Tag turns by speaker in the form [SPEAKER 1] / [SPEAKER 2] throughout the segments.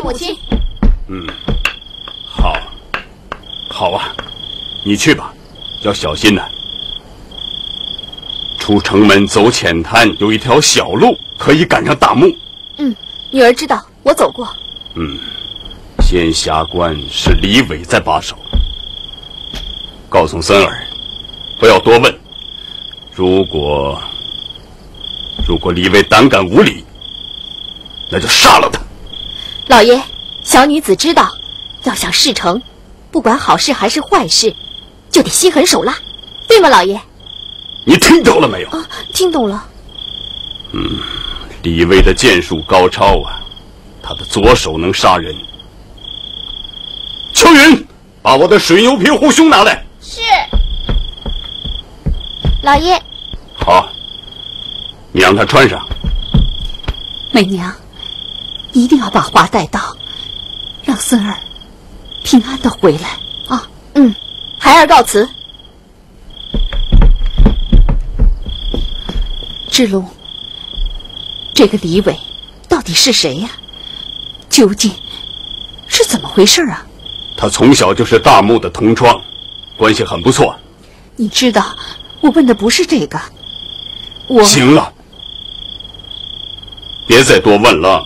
[SPEAKER 1] 母亲。
[SPEAKER 2] 好，好啊，你去吧，要小心呐。出城门走浅滩，有一条小路可以赶上大墓。
[SPEAKER 1] 女儿知道，我走过。
[SPEAKER 2] 仙霞关是李伟在把守，告诉森儿，不要多问。如果李伟胆敢无礼，那就杀了他。
[SPEAKER 1] 老爷，小女子知道，要想事成，不管好事还是坏事，就得心狠手辣，对吗，老爷？
[SPEAKER 2] 你听懂了没有？
[SPEAKER 1] 听懂了。
[SPEAKER 2] 李卫的剑术高超啊，他的左手能杀人。秋云，把我的水牛皮护胸拿来。
[SPEAKER 1] 是。老爷。
[SPEAKER 2] 好，你让他穿上。
[SPEAKER 3] 媚娘，一定要把花带到，让孙儿平安的回来啊！
[SPEAKER 1] 孩儿告辞。
[SPEAKER 3] 志龙，这个李伟到底是谁呀？究竟是怎么回事啊？
[SPEAKER 2] 他从小就是大木的同窗，关系很不错。
[SPEAKER 3] 你知道，我问的不是这个。
[SPEAKER 2] 行了，别再多问了。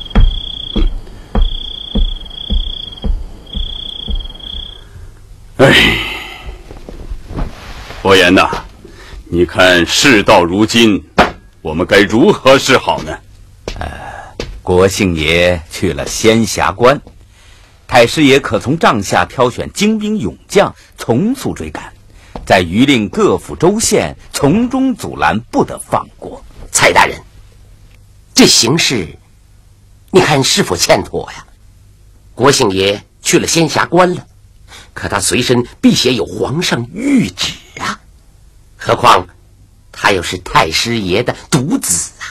[SPEAKER 2] 伯言呐，你看事到如今，我们该如何是好呢？
[SPEAKER 4] 国姓爷去了仙霞关，太师爷可从帐下挑选精兵勇将，从速追赶，在余令各府州县从中阻拦，不得放过。
[SPEAKER 5] 蔡大人，这形势你看是否欠妥呀？国姓爷去了仙霞关了，可他随身必写有皇上谕旨啊，何况他又是太师爷的独子啊！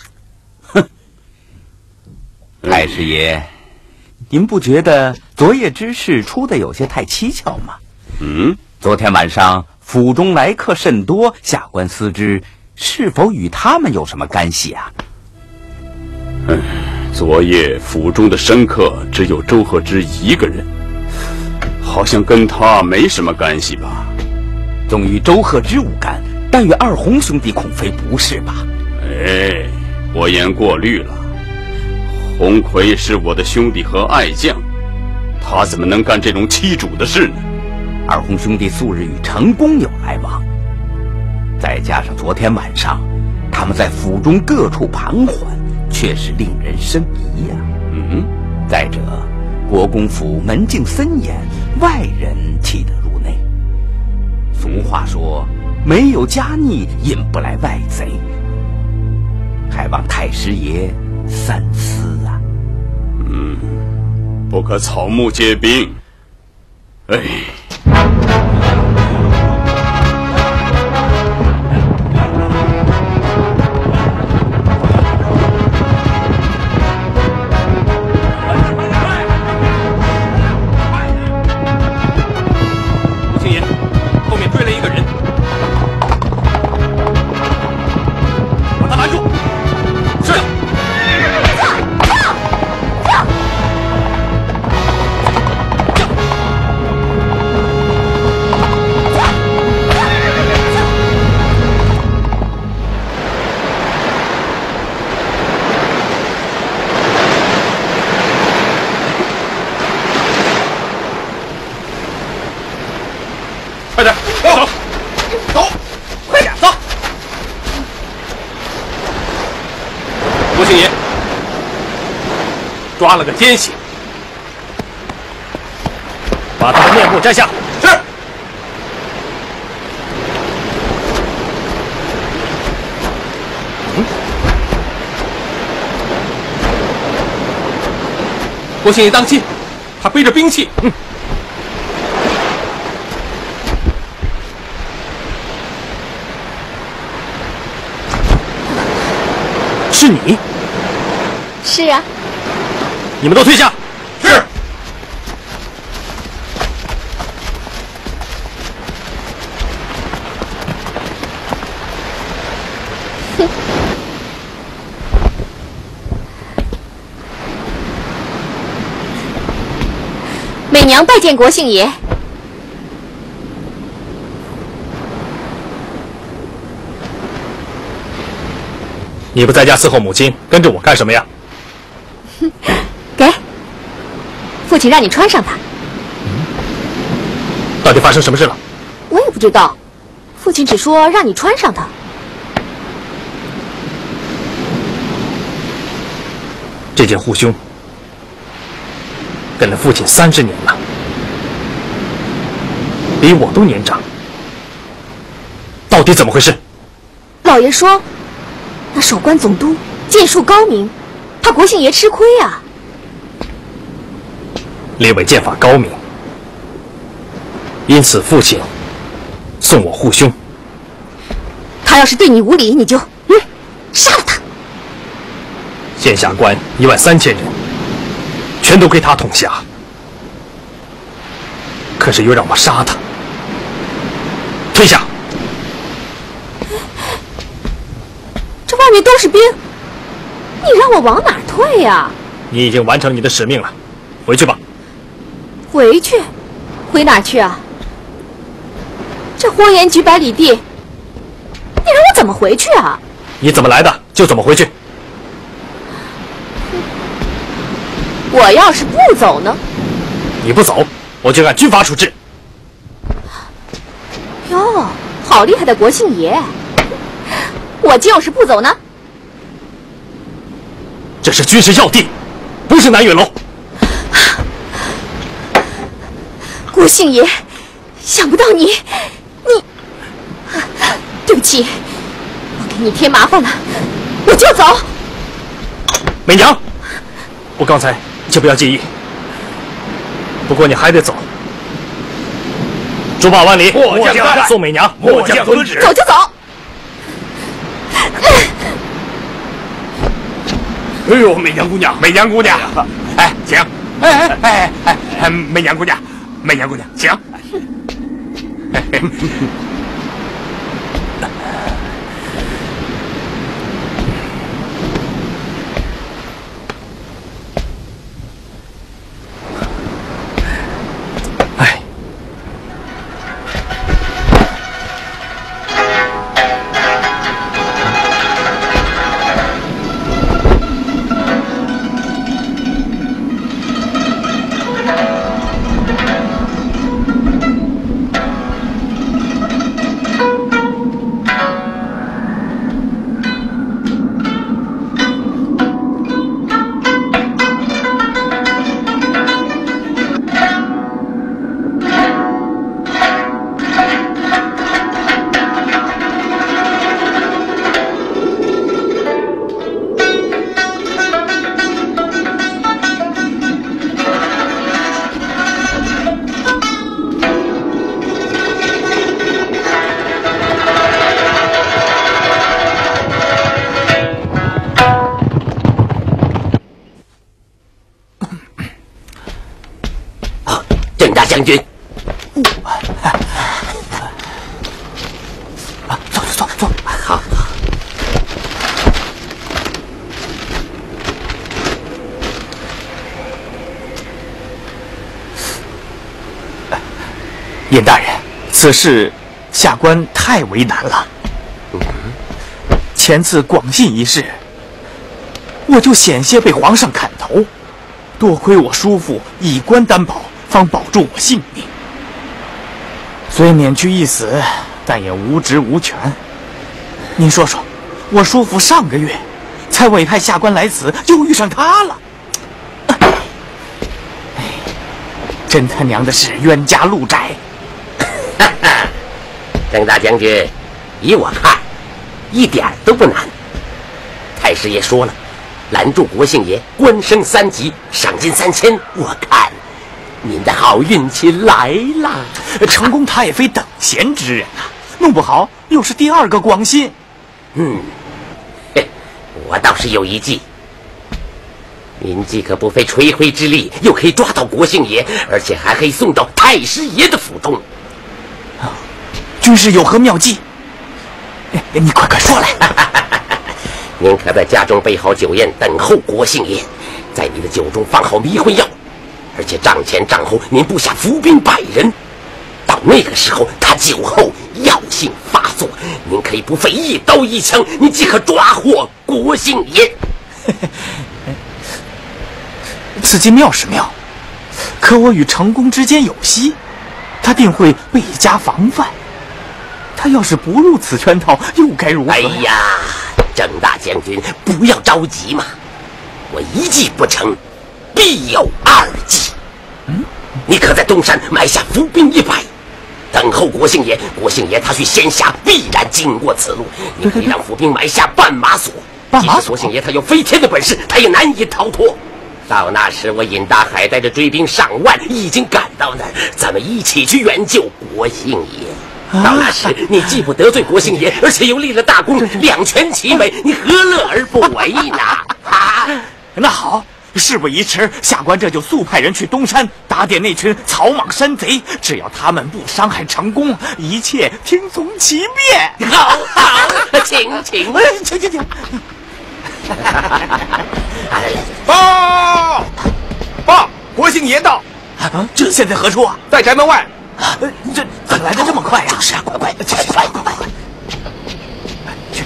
[SPEAKER 4] 太师爷，您不觉得昨夜之事出得有些太蹊跷吗？昨天晚上府中来客甚多，下官思之，是否与他们有什么干系啊？
[SPEAKER 2] 昨夜府中的生客只有周贺之一个人，好像跟他没什么干系吧？
[SPEAKER 4] 纵与周贺之无干，但与二洪兄弟恐非不是吧？
[SPEAKER 2] 我言过虑了。洪奎是我的兄弟和爱将，他怎么能干这种欺主的事呢？
[SPEAKER 4] 二洪兄弟素日与成功有来往，再加上昨天晚上他们在府中各处盘桓，确实令人生疑呀。再者，国公府门禁森严，外人岂得入内？俗话说，没有家逆引不来外贼，还望太师爷三思啊。
[SPEAKER 2] 不可草木皆兵。
[SPEAKER 6] 吴青爷，后面追来一个人，把他拦住。是。快点，走，走，快点，走！国姓爷抓了个奸细，把他的面部摘下。是。国姓爷当心，他背着兵器。是你？
[SPEAKER 1] 是啊。
[SPEAKER 6] 你们都退下。是。
[SPEAKER 1] 美娘拜见国姓爷。
[SPEAKER 6] 你不在家伺候母亲，跟着我干什么呀？
[SPEAKER 1] 给，父亲让你穿上它。
[SPEAKER 6] 到底发生什么事了？
[SPEAKER 1] 我也不知道，父亲只说让你穿上它。
[SPEAKER 6] 这件护胸跟了父亲30年了，比我都年长，到底怎么回事？
[SPEAKER 1] 老爷说，那守关总督剑术高明，怕国姓爷吃亏啊。
[SPEAKER 6] 李伟剑法高明，因此父亲送我护胸。
[SPEAKER 1] 他要是对你无礼，你就杀了他。
[SPEAKER 6] 县下官13000人，全都归他统辖。可是又让我杀他，退下！
[SPEAKER 1] 这外面都是兵，你让我往哪儿退呀？
[SPEAKER 6] 你已经完成你的使命了，回去吧。
[SPEAKER 1] 回去？回哪儿去啊？这荒烟几百里地，你让我怎么回去啊？
[SPEAKER 6] 你怎么来的就怎么回去。
[SPEAKER 1] 我要是不走呢？
[SPEAKER 6] 你不走，我就按军法处置。
[SPEAKER 1] 哟，好厉害的国姓爷！我就是不走呢。
[SPEAKER 6] 这是军事要地，不是南岳楼。
[SPEAKER 1] 国姓爷，想不到你，对不起，我给你添麻烦了，我就走。
[SPEAKER 6] 美娘，我刚才就不要介意，不过你还得走。竹马万里，
[SPEAKER 4] 末将在，
[SPEAKER 6] 送美娘，
[SPEAKER 4] 末将遵旨。
[SPEAKER 1] 走就走。
[SPEAKER 4] 哎呦，美娘姑娘，美娘姑娘，哎，请，美娘姑娘，美娘姑娘，请。
[SPEAKER 5] 郑大将军，坐，好。
[SPEAKER 7] 尹大人，此事下官太为难了。前次广信一事，我就险些被皇上砍头，多亏我叔父以官担保，方保住我性命。虽免去一死，但也无职无权。您说说，我叔父上个月才委派下官来此，就遇上他了。真他娘的是冤家路窄。
[SPEAKER 5] 郑大将军，依我看，一点都不难。太师爷说了，拦住国姓爷，官升3级，赏金3000。我看您的好运气来了。
[SPEAKER 7] 成功他也非等闲之人啊，弄不好又是第2个广信。
[SPEAKER 5] 我倒是有一计。您既可不费吹灰之力，又可以抓到国姓爷，而且还可以送到太师爷的府中。
[SPEAKER 7] 军师有何妙计？你快说来。
[SPEAKER 5] 您可在家中备好酒宴，等候国姓爷，在你的酒中放好迷魂药， 而且帐前帐后您布下伏兵100人。到那个时候，他酒后药性发作，您可以不费一刀一枪，你即可抓获国姓爷。
[SPEAKER 7] 此计妙是妙，可我与成功之间有隙，他定会倍加防范。他要是不入此圈套，又该如何？
[SPEAKER 5] 哎呀，郑大将军，不要着急嘛！我一计不成，必有2计。你可在东山埋下伏兵100，等候国姓爷。国姓爷他去仙峡，必然经过此路。你可以让伏兵埋下绊马索。即使国姓爷他有飞天的本事，他也难以逃脱。到那时，我尹大海带着追兵上万，已经赶到那儿，咱们一起去援救国姓爷。到那时，你既不得罪国姓爷，而且又立了大功，两全其美，你何乐而不为呢？
[SPEAKER 7] 那好，事不宜迟，下官这就速派人去东山打点那群草莽山贼，只要他们不伤害成功，一切听从其便。
[SPEAKER 5] 好，请。
[SPEAKER 4] 报，国姓爷到。
[SPEAKER 7] 这现在何处啊？
[SPEAKER 4] 在宅门外。
[SPEAKER 7] 这怎么来的这么快呀？
[SPEAKER 5] 就是啊，快，
[SPEAKER 7] 去。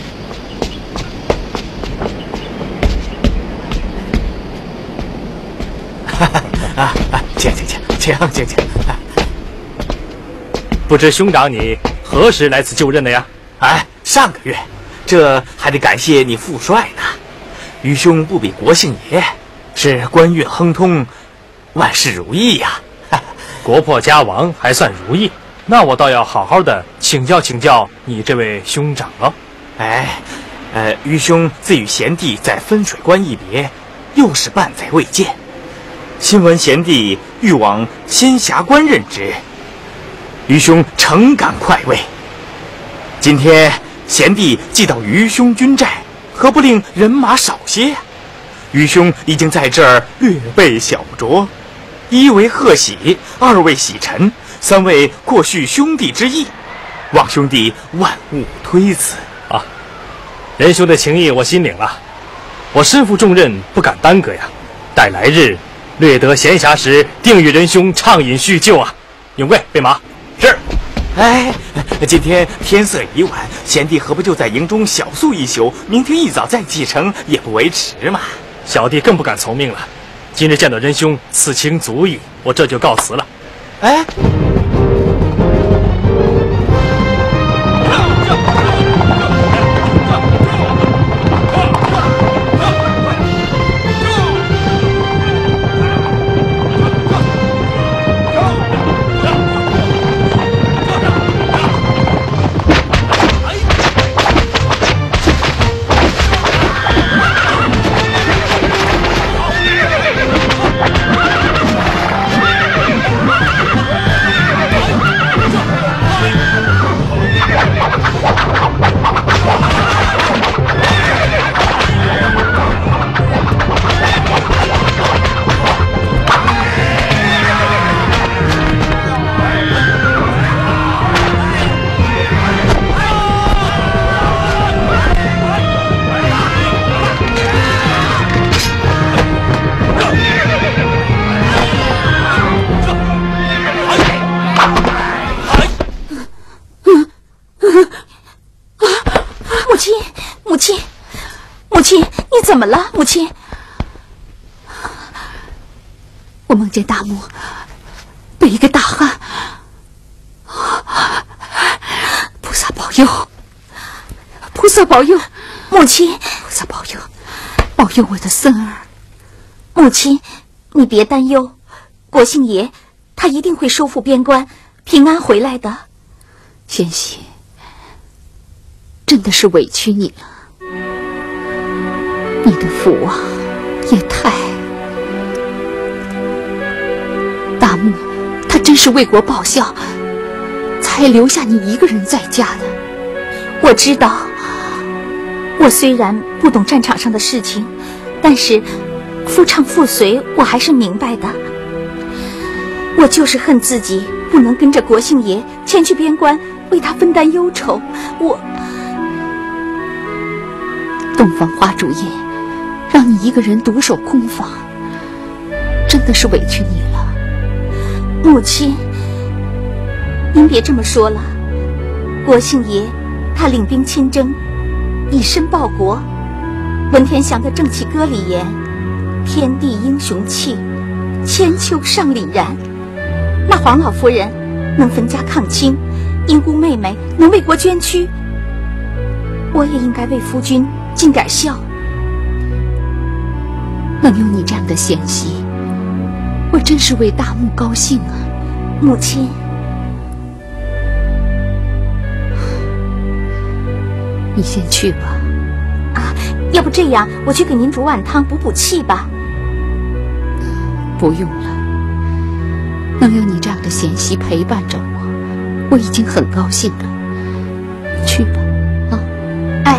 [SPEAKER 7] 请。
[SPEAKER 6] 不知兄长你何时来此就任的呀？
[SPEAKER 7] 上个月，这还得感谢你父帅呢。愚兄不比国姓爷，是官运亨通，万事如意呀。
[SPEAKER 6] 国破家亡还算如意，那我倒要好好的请教你这位兄长了。
[SPEAKER 7] 愚兄自与贤弟在分水关一别，又是半载未见。新闻贤弟欲往仙峡关任职，愚兄诚感快慰。今天贤弟既到愚兄军寨，何不令人马少些呀？愚兄已经在这儿略备小酌，一为贺喜，二为洗尘，三为扩叙兄弟之意，望兄弟万勿推辞
[SPEAKER 6] 啊！仁兄的情谊我心领了，我身负重任，不敢耽搁呀。待来日略得闲暇时，定与仁兄畅饮叙旧啊！永贵备马。
[SPEAKER 7] 是。今天天色已晚，贤弟何不就在营中小宿一宿，明天一早再启程，也不为迟嘛。
[SPEAKER 6] 小弟更不敢从命了。今日见到仁兄，此情足矣，我这就告辞了。
[SPEAKER 3] 母亲，你怎么了？母亲，我梦见大木被一个大汉，菩萨保佑，菩萨保佑，母亲，菩萨保佑，保佑我的孙儿。
[SPEAKER 1] 母亲，你别担忧，国姓爷他一定会收复边关，平安回来的。
[SPEAKER 3] 贤媳，真的是委屈你了。你的父王也太……大木，他真是为国报效，才留下你一个人在家的。
[SPEAKER 1] 我知道，我虽然不懂战场上的事情，但是夫唱妇随我还是明白的。我就是恨自己不能跟着国姓爷前去边关，为他分担忧愁。
[SPEAKER 3] 洞房花烛夜，让你一个人独守空房，真的是委屈你了。
[SPEAKER 1] 母亲，您别这么说了。国姓爷他领兵亲征，以身报国。文天祥的正气歌里言：天地英雄气，千秋尚凛然。那黄老夫人能分家抗清，英姑妹妹能为国捐躯，我也应该为夫君尽点孝。
[SPEAKER 3] 能有你这样的贤媳，我真是为大木高兴啊。
[SPEAKER 1] 母亲，
[SPEAKER 3] 你先去吧。
[SPEAKER 1] 啊，要不这样，我去给您煮碗汤补补气吧。
[SPEAKER 3] 不用了，能有你这样的贤媳陪伴着我，我已经很高兴了。去吧，啊，
[SPEAKER 1] 哎。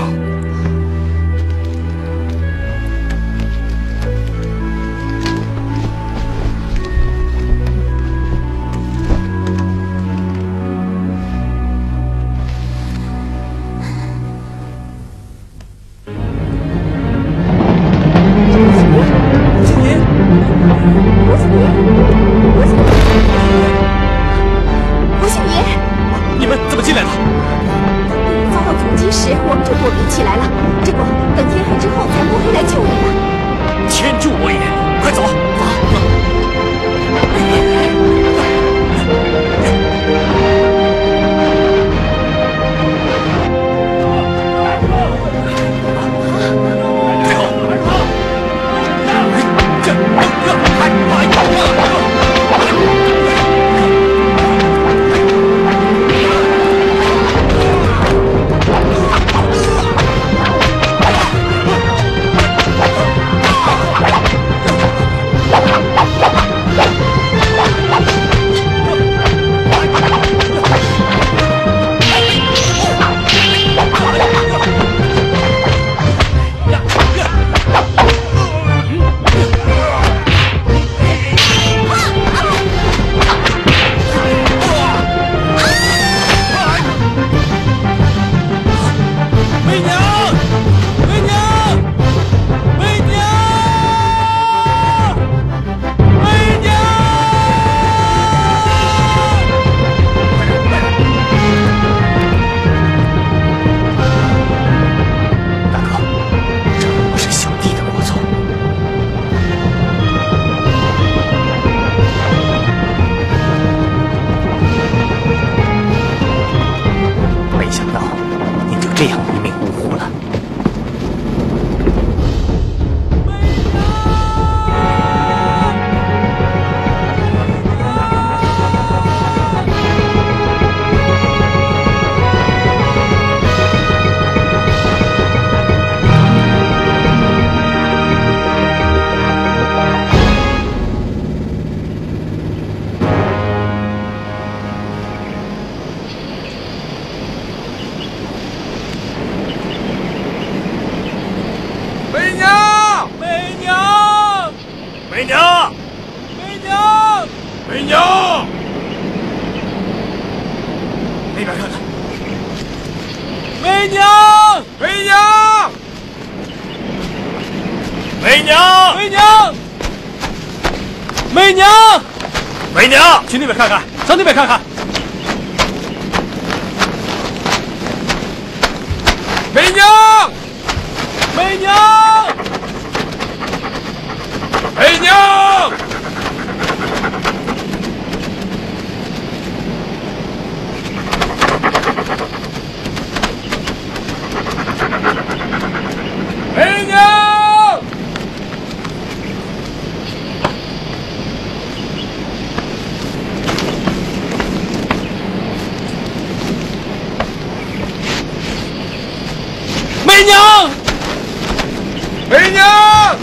[SPEAKER 6] 去那边看看，上那边看看。
[SPEAKER 8] 媚娘，
[SPEAKER 6] 媚娘，
[SPEAKER 8] 媚娘，媚娘。
[SPEAKER 6] 媚娘，
[SPEAKER 8] 媚娘，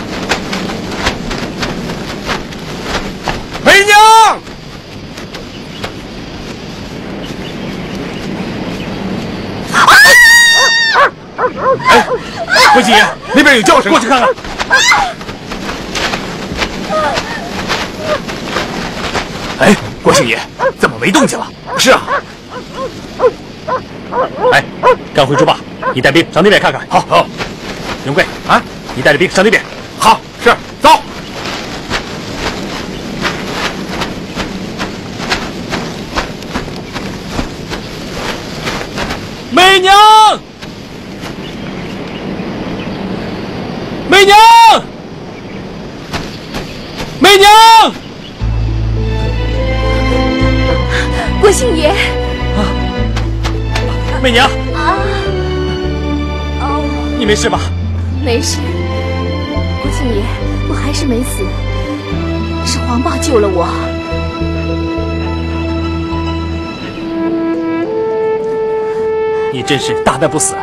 [SPEAKER 8] 媚娘！
[SPEAKER 6] 哎，国姓爷，那边有叫声，过去看看。哎，国姓爷，怎么没动静了？
[SPEAKER 8] 是啊。
[SPEAKER 6] 哎，赶回猪爸，你带兵上那边看看。
[SPEAKER 8] 好。
[SPEAKER 6] 永贵啊，你带着兵上那边。
[SPEAKER 8] 好，是，走。
[SPEAKER 6] 媚娘，媚娘，
[SPEAKER 1] 国姓爷。
[SPEAKER 6] 媚娘，
[SPEAKER 1] 哦，
[SPEAKER 6] 你没事吧？
[SPEAKER 1] 没事，国姓爷，我还是没死，是黄豹救了我。
[SPEAKER 6] 你真是大难不死。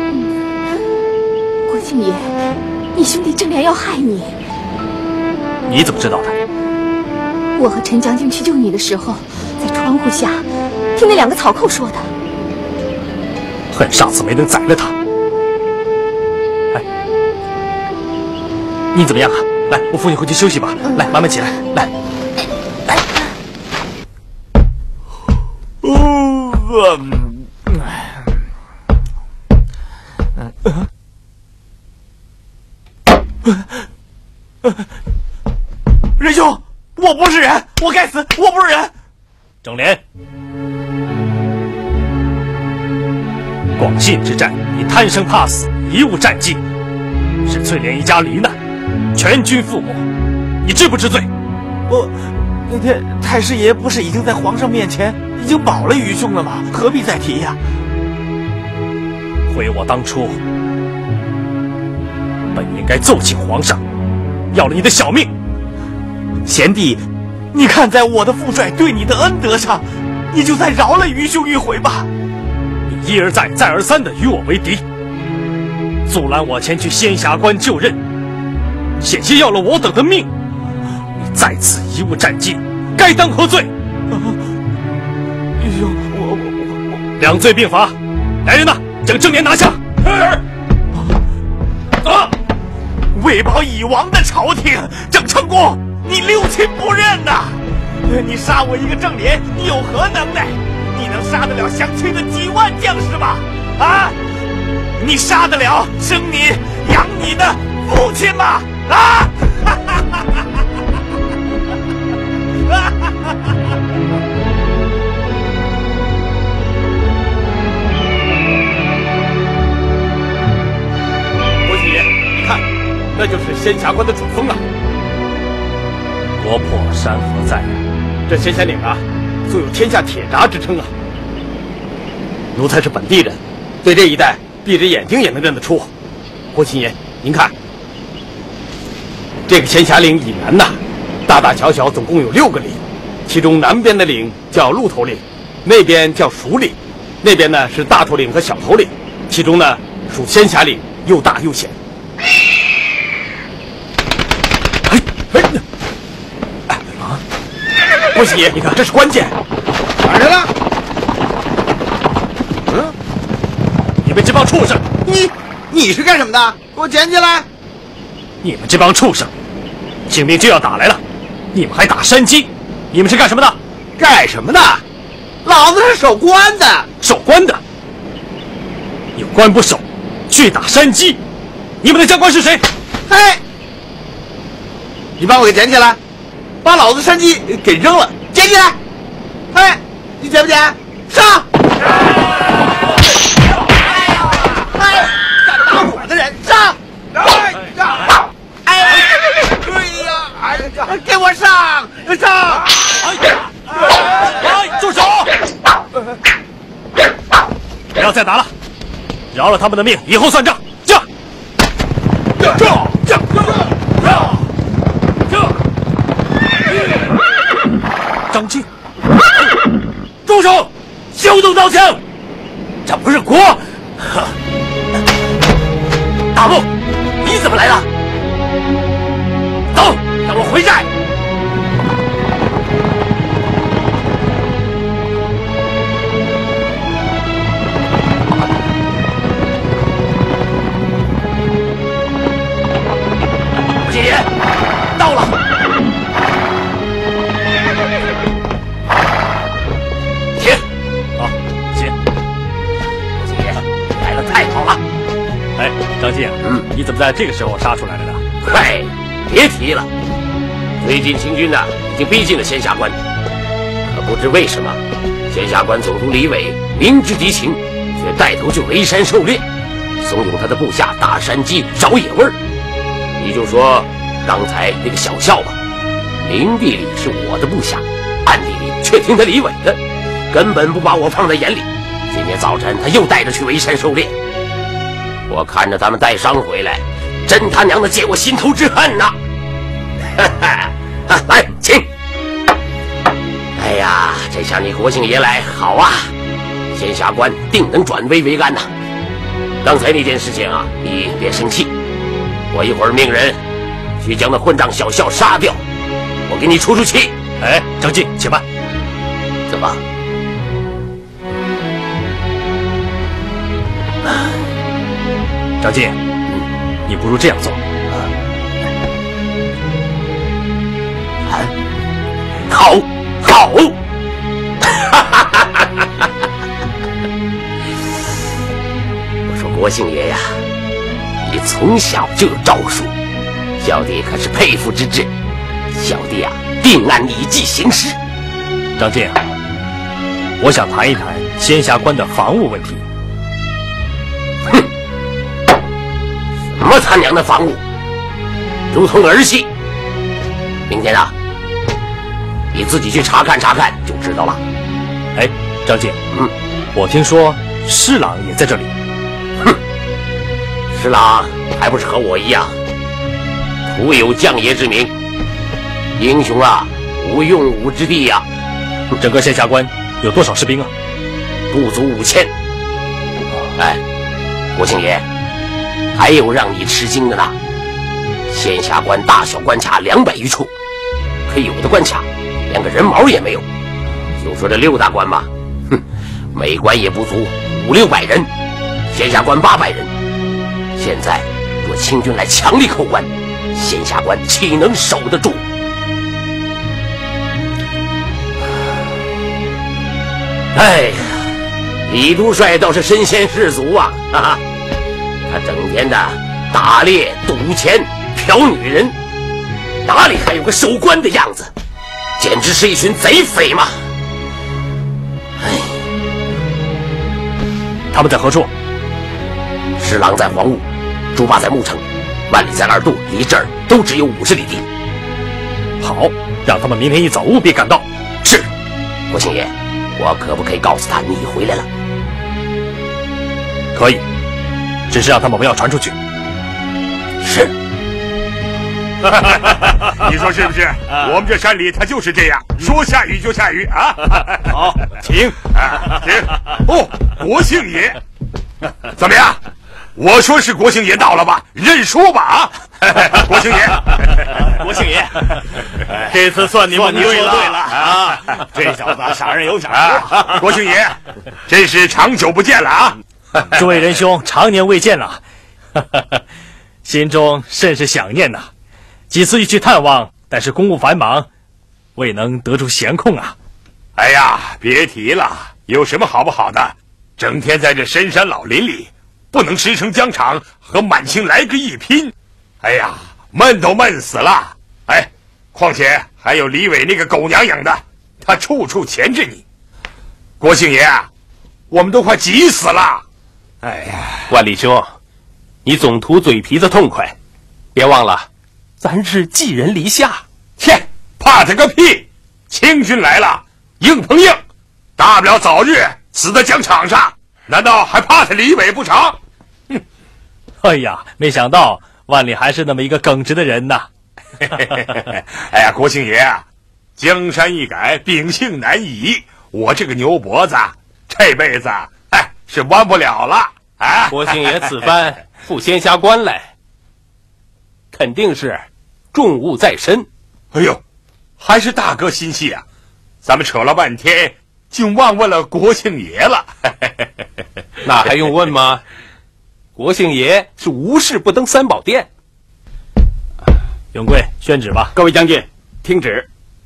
[SPEAKER 1] 国姓爷，你兄弟正联要害你。
[SPEAKER 6] 你怎么知道的？
[SPEAKER 1] 我和陈将军去救你的时候，在窗户下听那2个草寇说的。
[SPEAKER 6] 恨上次没能宰了他。哎，你怎么样啊？来，我扶你回去休息吧。来，慢慢起来。来，来。
[SPEAKER 7] 仁兄，我不是人，我该死，我不是人。
[SPEAKER 6] 郑莲，广信之战，你贪生怕死，贻误战机，使翠莲一家罹难，全军覆没，你知不知罪？
[SPEAKER 7] 那天太师爷不是已经在皇上面前已经保了愚兄了吗？何必再提呀？
[SPEAKER 6] 悔我当初本应该奏请皇上，要了你的小命。
[SPEAKER 7] 贤弟，你看在我的父帅对你的恩德上，你就再饶了愚兄一回吧。
[SPEAKER 6] 你一而再再而三的与我为敌，阻拦我前去仙霞关就任，险些要了我等的命，你再次贻误战机，该当何罪？
[SPEAKER 7] 愚兄，我
[SPEAKER 6] 两罪并罚，来人呐，将郑莲拿下！走！
[SPEAKER 7] 为保已亡的朝廷，郑成功，你六亲不认呐！你杀我一个郑莲，你有何能耐？你能杀得了降清的几万将士吗？啊！你杀得了生你养你的父亲吗？啊！
[SPEAKER 4] 国姓爷，你看，那就是仙霞关的主峰啊。
[SPEAKER 6] 国破山河在呀，
[SPEAKER 4] 这仙霞岭啊，素有天下铁闸之称啊。奴才是本地人，对这一带闭着眼睛也能认得出。国姓爷，您看，这个仙霞岭以南呐，大大小小总共有6个岭，其中南边的岭叫鹿头岭，那边叫蜀岭，那边呢是大头岭和小头岭，其中呢属仙霞岭，又大又险。国姓爷，你看，这是关键。
[SPEAKER 8] 哪儿去了？
[SPEAKER 6] 你们这帮畜生！
[SPEAKER 8] 你是干什么的？给我捡起来！
[SPEAKER 6] 你们这帮畜生，清兵就要打来了，你们还打山鸡？你们是干什么的？
[SPEAKER 8] 干什么的？老子是守关的。
[SPEAKER 6] 守关的？有关不守，去打山鸡？你们的将官是谁？
[SPEAKER 8] 嘿，你帮我给捡起来，把老子山鸡给扔了，捡起来！嘿，你捡不捡？上！敢打我的人上！给我上！上！
[SPEAKER 6] 住手！不要再打了，饶了他们的命，以后算账。驾！张晋，住手！休动刀枪！这不是国。大木，你怎么来了？走，让我回寨。吴金爷，到了。停。好，行。吴金爷，来了太好了。哎，张晋，你怎么在这个时候杀出来了呢？
[SPEAKER 5] 嗨，别提了，最近清军呢已经逼近了仙霞关，可不知为什么，仙霞关总督李伟明知敌情，却带头去围山狩猎，怂恿他的部下打山鸡找野味儿。 你就说刚才那个小校吧，明地里是我的部下，暗地里却听他李伟的，根本不把我放在眼里。今天早晨他又带着去围山狩猎，我看着他们带伤回来，真他娘的解我心头之恨呐！来，请。哎呀，这下你国姓爷来好啊，仙霞关定能转危为安呐！刚才那件事情啊，你别生气，我一会儿命人去将那混账小校杀掉，我给你出出气。
[SPEAKER 6] 哎，张进，且慢。
[SPEAKER 5] 怎么？
[SPEAKER 6] 张进，你不如这样做。
[SPEAKER 5] 好，好。我说国姓爷呀，你从小就有招数，小弟可是佩服之至。小弟啊，定按你计行事。
[SPEAKER 6] 张进，我想谈一谈仙霞关的防务问题。
[SPEAKER 5] 哼，什么他娘的防务，如同儿戏。明天啊，你自己去查看查看就知道了。
[SPEAKER 6] 哎，张进，我听说施琅也在这里。
[SPEAKER 5] 哼，施琅还不是和我一样，徒有将爷之名，英雄啊，无用武之地呀。
[SPEAKER 6] 整个仙霞关有多少士兵啊？
[SPEAKER 5] 不足5000。哎，国姓爷，还有让你吃惊的呢。仙霞关大小关卡200余处，可有的关卡连个人毛也没有。就说这6大关吧，每关也不足500-600人，仙霞关800人。现在若清军来强力扣关，仙霞关岂能守得住？哎呀，李都帅倒是身先士卒啊！哈哈，他整天的打猎、赌钱、嫖女人，哪里还有个守关的样子？简直是一群贼匪嘛！哎，
[SPEAKER 6] 他们在何处？
[SPEAKER 5] 施琅在黄雾，朱霸在牧城，万里在二渡，离这儿都只有50里地。
[SPEAKER 6] 好，让他们明天一早务必赶到。
[SPEAKER 5] 是，国姓爷，我可不可以告诉他你回来了？
[SPEAKER 6] 可以，只是让他们不要传出去。
[SPEAKER 5] 是。
[SPEAKER 9] 你说是不是？我们这山里它就是这样，说下雨就下雨啊！
[SPEAKER 6] 好，请
[SPEAKER 9] 请。哦，国姓爷，怎么样？我说是国姓爷到了吧？认输吧啊！国姓爷，
[SPEAKER 6] 国姓爷，
[SPEAKER 9] 这次算你们
[SPEAKER 6] 对了
[SPEAKER 9] 啊！这小子傻人有傻福。国姓爷，真是长久不见了啊！
[SPEAKER 6] 诸位仁兄常年未见了，心中甚是想念呐。几次欲去探望，但是公务繁忙，未能得出闲空啊。
[SPEAKER 9] 哎呀，别提了，有什么好不好的？整天在这深山老林里，不能驰骋疆场和满清来个一拼。哎呀，闷都闷死了。哎，况且还有李伟那个狗娘养的，他处处钳制你。国姓爷啊，我们都快急死了。哎呀，
[SPEAKER 10] 万里兄，你总图嘴皮子痛快，别忘了，咱是寄人篱下。
[SPEAKER 9] 切，怕他个屁！清军来了，硬碰硬，大不了早日死在疆场上，难道还怕他李伟不成？
[SPEAKER 6] 哼！哎呀，没想到万里还是那么一个耿直的人呐。
[SPEAKER 9] 哎呀，国姓爷啊，江山易改，秉性难移。我这个牛脖子，这辈子是弯不了了啊！
[SPEAKER 10] 国姓爷此番赴仙霞关来，肯定是重务在身。
[SPEAKER 9] 哎呦，还是大哥心细啊！咱们扯了半天，竟忘问了国姓爷了。
[SPEAKER 10] 那还用问吗？国姓爷是无事不登三宝殿。
[SPEAKER 6] 永贵，宣旨吧。
[SPEAKER 2] 各位将军，听旨。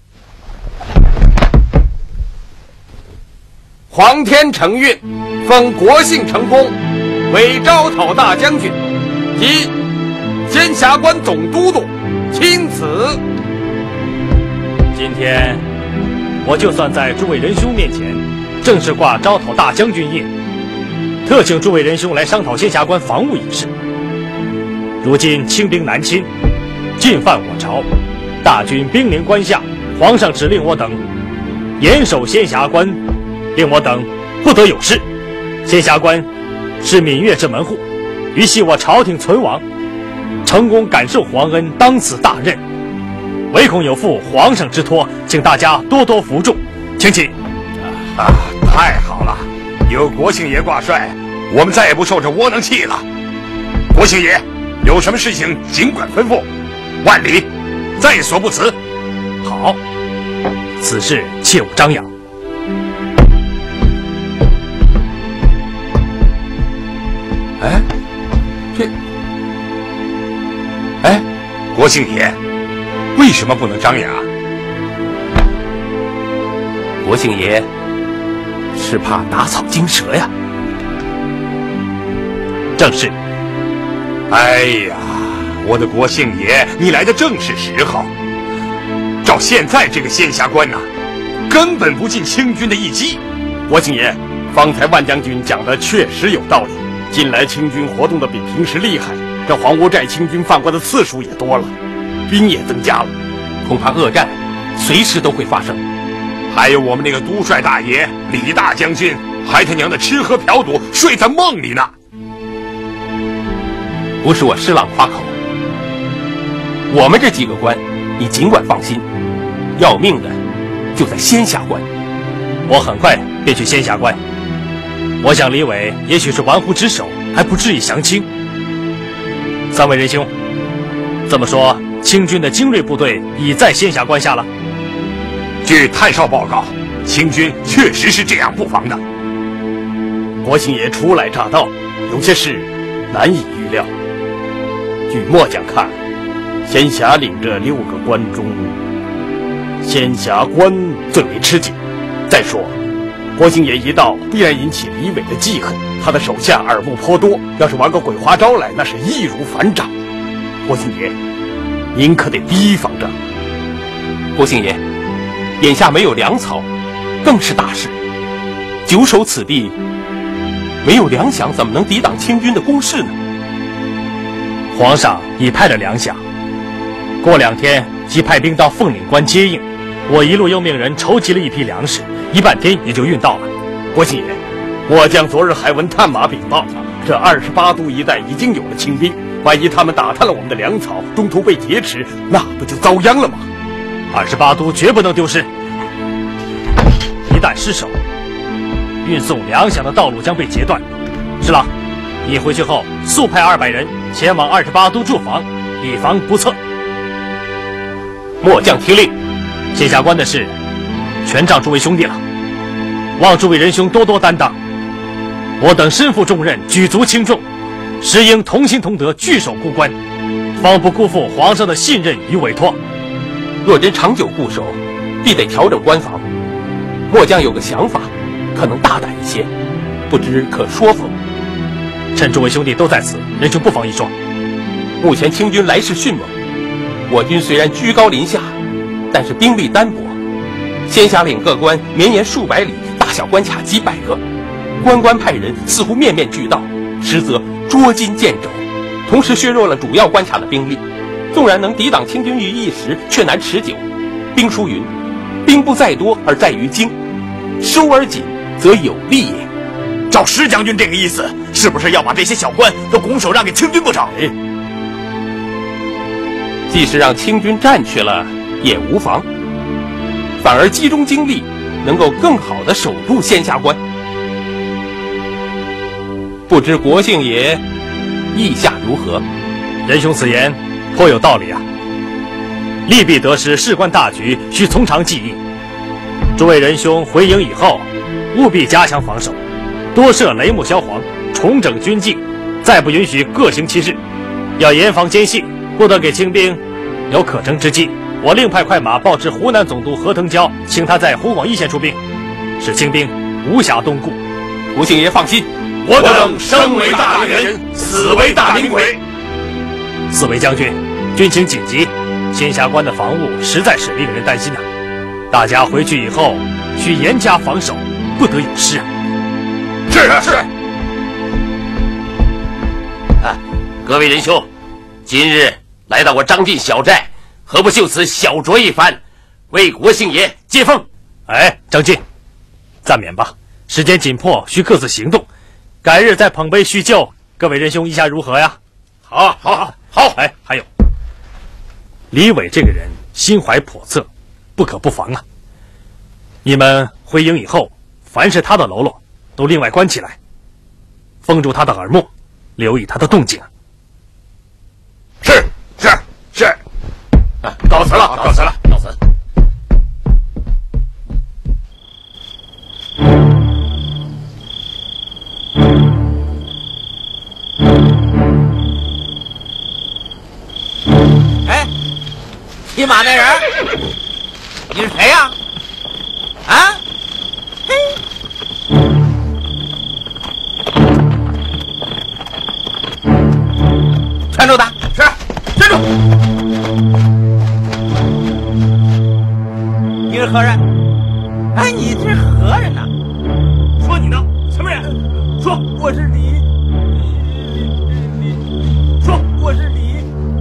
[SPEAKER 11] 皇天承运，封国姓成功为招讨大将军及仙霞关总都督，钦此。
[SPEAKER 6] 今天我就算在诸位仁兄面前正式挂招讨大将军印，特请诸位仁兄来商讨仙霞关防务一事。如今清兵南侵， 进犯我朝，大军兵临关下，皇上指令我等严守仙霞关，令我等不得有事。仙霞关是闽越之门户，于系我朝廷存亡，成功感受皇恩，当此大任，唯恐有负皇上之托，请大家多多服众，请起。
[SPEAKER 9] 太好了，有国姓爷挂帅，我们再也不受这窝囊气了。国姓爷，有什么事情尽管吩咐，万里在所不辞。
[SPEAKER 6] 好，此事切勿张扬。
[SPEAKER 9] 国姓爷，为什么不能张扬？
[SPEAKER 10] 国姓爷是怕打草惊蛇呀。
[SPEAKER 6] 正是。
[SPEAKER 9] 哎呀，我的国姓爷，你来的正是时候。照现在这个仙霞关呐，根本不进清军的一击。
[SPEAKER 11] 国姓爷，方才万将军讲的确实有道理。近来清军活动的比平时厉害，这黄屋寨清军犯关的次数也多了，兵也增加了，
[SPEAKER 10] 恐怕恶战随时都会发生。
[SPEAKER 9] 还有我们那个都帅大爷李大将军，还他娘的吃喝嫖赌，睡在梦里呢。
[SPEAKER 10] 不是我诗朗夸口，我们这几个关你尽管放心，要命的就在仙霞关。
[SPEAKER 6] 我很快便去仙霞关。我想李伟也许是玩忽职守，还不至于降清。三位仁兄，这么说清军的精锐部队已在仙霞关下了？
[SPEAKER 9] 据太少报告，清军确实是这样布防的。
[SPEAKER 11] 国姓爷初来乍到，有些事难以预料。据末将看，仙霞岭这6个关中，仙霞关最为吃紧。再说国姓爷一到，必然引起李伟的记恨，他的手下耳目颇多，要是玩个鬼花招来，那是易如反掌。国姓爷，您可得提防着。
[SPEAKER 10] 国姓爷，眼下没有粮草，更是大事。久守此地，没有粮饷，怎么能抵挡清军的攻势呢？
[SPEAKER 6] 皇上已派了粮饷，过2天即派兵到凤岭关接应。我一路又命人筹集了一批粮食，1半天也就运到了。
[SPEAKER 11] 国姓爷，末将昨日还闻探马禀报，这28都一带已经有了清兵，万一他们打探了我们的粮草，中途被劫持，那不就遭殃了吗
[SPEAKER 6] ？28都绝不能丢失，一旦失守，运送粮饷的道路将被截断。侍郎，你回去后速派200人前往28都驻防，以防不测。
[SPEAKER 10] 末将听令。
[SPEAKER 6] 仙霞关的事，全仗诸位兄弟了，望诸位仁兄多多担当。我等身负重任，举足轻重，实应同心同德，聚守固关，方不辜负皇上的信任与委托。
[SPEAKER 10] 若真长久固守，必得调整关防。末将有个想法，可能大胆一些，不知可说否？
[SPEAKER 6] 趁诸位兄弟都在此，仁兄不妨一说。
[SPEAKER 10] 目前清军来势迅猛，我军虽然居高临下，但是兵力单薄，仙霞岭各关绵延数百里，大小关卡几百个，关关派人似乎面面俱到，实则捉襟见肘，同时削弱了主要关卡的兵力。纵然能抵挡清军于一时，却难持久。兵书云：兵不在多而在于精，收而紧则有利也。
[SPEAKER 8] 照石将军这个意思，是不是要把这些小关都拱手让给清军不成？
[SPEAKER 10] 即使让清军占去了也无妨，反而集中精力，能够更好地守住仙霞关。不知国姓爷意下如何？
[SPEAKER 6] 仁兄此言颇有道理啊！利弊得失，事关大局，需从长计议。诸位仁兄回营以后，务必加强防守，多设雷木消防，重整军纪，再不允许各行其事，要严防奸细，不得给清兵有可乘之机。我另派快马报知湖南总督何腾蛟，请他在湖广一线出兵，使清兵无暇东顾。
[SPEAKER 10] 国姓爷放心，
[SPEAKER 9] 我等生为大明人，死为大明鬼。
[SPEAKER 6] 四位将军，军情紧急，仙霞关的防务实在是令人担心呐。大家回去以后需严加防守，不得有失啊。
[SPEAKER 9] 是。
[SPEAKER 5] 各位仁兄，今日来到我张进小寨，何不就此小酌一番，为国姓爷接风？
[SPEAKER 6] 哎，张进，暂免吧，时间紧迫，需各自行动。改日再捧杯叙旧，各位仁兄意下如何呀？
[SPEAKER 5] 好，好。
[SPEAKER 6] 哎，还有，李伟这个人心怀叵测，不可不防啊。你们回营以后，凡是他的喽啰，都另外关起来，封住他的耳目，留意他的动静。
[SPEAKER 9] 是，告辞了，告辞。
[SPEAKER 8] 哎，骑马那人，你是谁呀？啊？嘿，圈住他！是，圈住！你是何人？哎，你这是何人呢？
[SPEAKER 6] 说你呢？什么人？说
[SPEAKER 8] 我是李。说我是李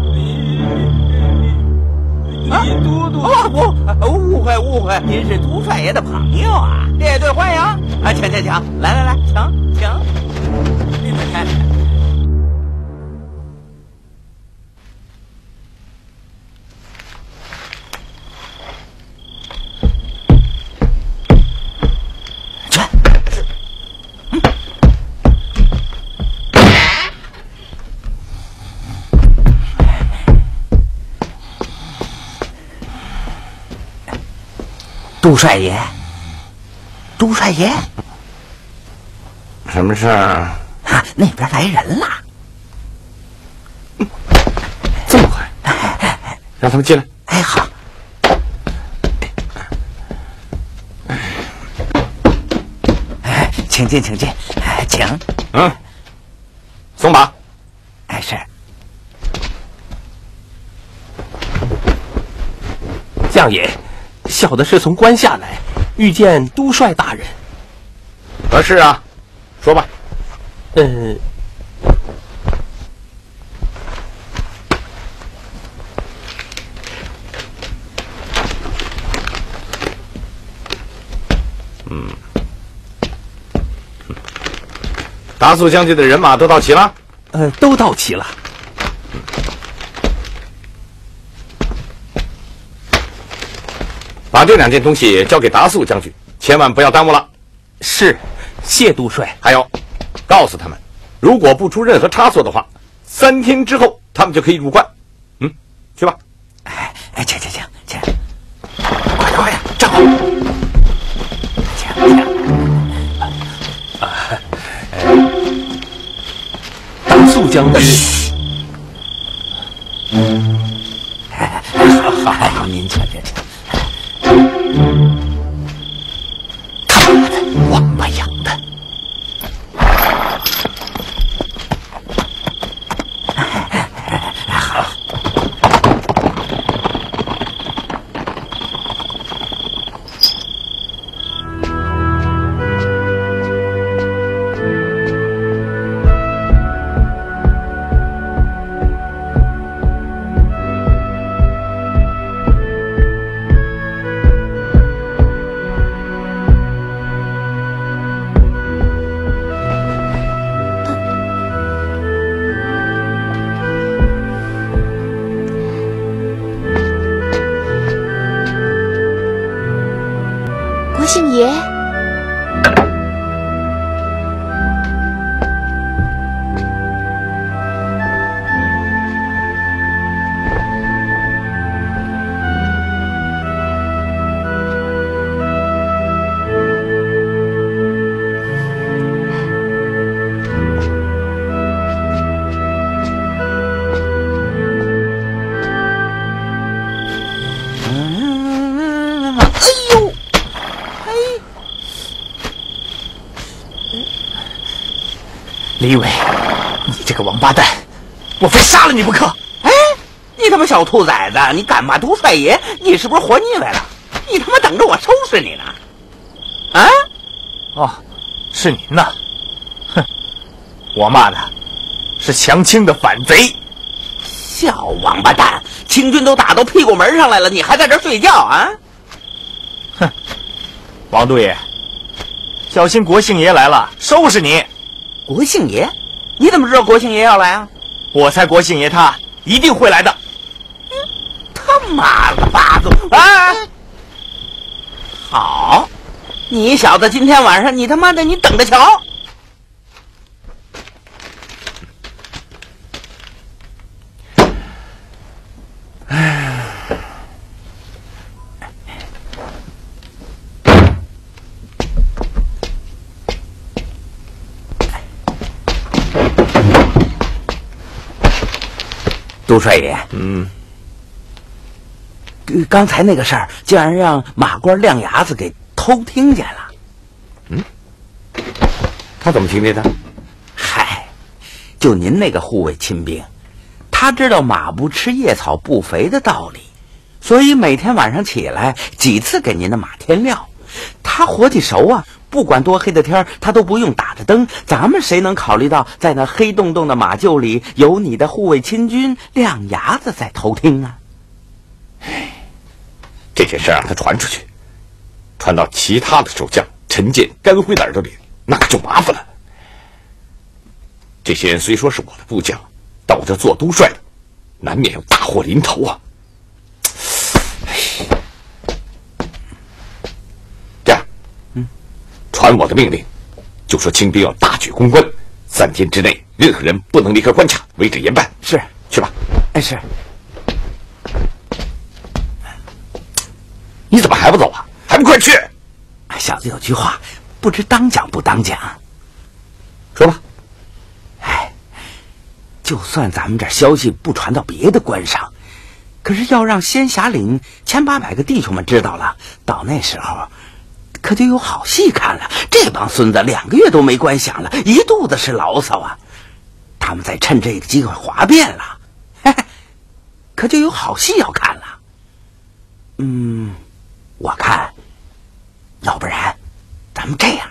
[SPEAKER 8] 都督。误会，您是都帅爷的朋友啊！列队欢迎啊！请，来，请。您来。都帅爷，
[SPEAKER 9] 什么事儿？
[SPEAKER 8] 那边来人了。
[SPEAKER 9] 这么快？让他们进来。
[SPEAKER 8] 哎，好。请进，请。
[SPEAKER 9] 松绑。
[SPEAKER 8] 哎，是。
[SPEAKER 10] 将爷，小的是从关下来，遇见都帅大人。
[SPEAKER 9] 何事啊？说吧。达素将军的人马都到齐了？
[SPEAKER 10] 都到齐了。
[SPEAKER 9] 把这2件东西交给达素将军，千万不要耽误了。
[SPEAKER 10] 是，谢都帅。
[SPEAKER 9] 还有，告诉他们，如果不出任何差错的话，3天之后他们就可以入关。去吧。
[SPEAKER 8] 哎，请，快点，站好。请。
[SPEAKER 10] 达素将军。
[SPEAKER 8] 好，您请。他妈的，王八养的！好。
[SPEAKER 1] 国姓爷，
[SPEAKER 7] 李伟，你这个王八蛋，我非杀了你不可！
[SPEAKER 8] 哎，你他妈小兔崽子，你敢骂都帅爷？你是不是活腻歪了？你他妈等着我收拾你呢！啊？
[SPEAKER 7] 哦，是您呐！哼，我骂的是降清的反贼。
[SPEAKER 8] 觉，王八蛋！清军都打到屁股门上来了，你还在这儿睡觉啊？
[SPEAKER 7] 哼，王都爷，小心国姓爷来了，收拾你！
[SPEAKER 8] 国姓爷？你怎么知道国姓爷要来啊？
[SPEAKER 7] 我猜国姓爷他一定会来的。
[SPEAKER 8] 他妈的八子啊！好，你小子今天晚上你他妈的你等着瞧！都帅爷，刚才那个事儿竟然让马官亮牙子给偷听见了。
[SPEAKER 4] 他怎么听见的？
[SPEAKER 8] 嗨，就您那个护卫亲兵，他知道马不吃夜草不肥的道理，所以每天晚上起来几次给您的马添料。他活计熟啊，不管多黑的天他都不用打着灯。咱们谁能考虑到在那黑洞洞的马厩里有你的护卫亲军亮牙子在偷听啊？
[SPEAKER 4] 这件事让他传出去，传到其他的守将陈建、甘辉的耳朵里，那可就麻烦了。这些人虽说是我的部将，但我这做都帅的，难免有大祸临头啊。这样，传我的命令，就说清兵要大举攻关，3天之内任何人不能离开关卡，违者严办。
[SPEAKER 8] 是，
[SPEAKER 4] 去吧。
[SPEAKER 8] 哎，是。
[SPEAKER 4] 你怎么还不走啊？还不快去！
[SPEAKER 8] 小子有句话，不知当讲不当讲。
[SPEAKER 4] 说吧。
[SPEAKER 8] 哎，就算咱们这消息不传到别的关上，可是要让仙霞岭1800个弟兄们知道了，到那时候可就有好戏看了。这帮孙子2个月都没关饷了，一肚子是牢骚啊！他们再趁这个机会哗变了，嘿嘿，可就有好戏要看了。我看，要不然咱们这样，